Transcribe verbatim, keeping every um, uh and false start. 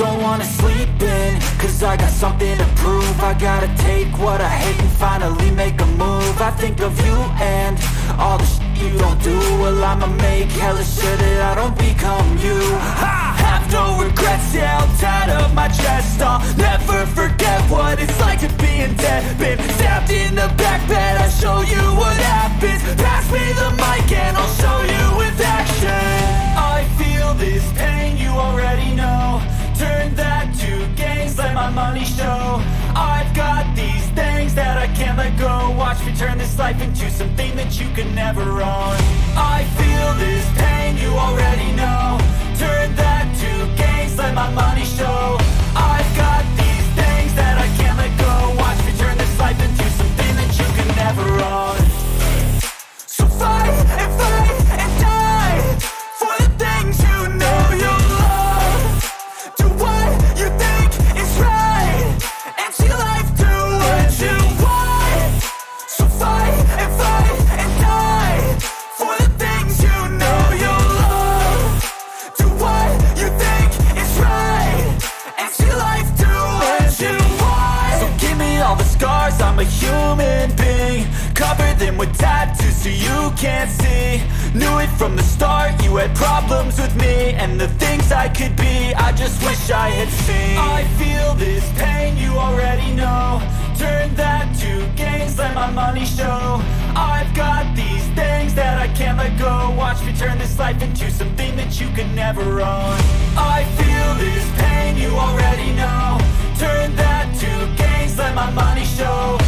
don't wanna sleep in, cause I got something to prove. I gotta take what I hate and finally make a move. I think of you and all the shit you don't do. Well, I'ma make hella sure that I don't become you. I have no regrets, yeah, I'll tie up my chest. I'll never forget what it's like to be in debt. Been stabbed in the back bed, I'll show you what happens. Pass me the mic and I'll show you with action. I feel this pain, you already know. Turn that to gains, let my money show. I've got these things that I can't let go. Watch me turn this life into something that you can never own. I feel this pain, you already know. Turn that to gains, let my money show. I've got these things that I can't let go. Watch me turn this life into something that you can never own. So fight and fight and die for the things you know you love. Do what you think is right and see life do what you want. So fight and fight and die for the things you know you love. Do what you think is right and see life do what you want. So give me all the scars, I'm a human being. Cover them with tattoos so you can't see. Knew it from the start, you had problems with me and the things I could be, I just wish I had seen. I feel this pain, you already know. Turn that to gains, let my money show. I've got these things that I can't let go. Watch me turn this life into something that you can never own. I feel this pain, you already know. Turn that to gains, let my money show.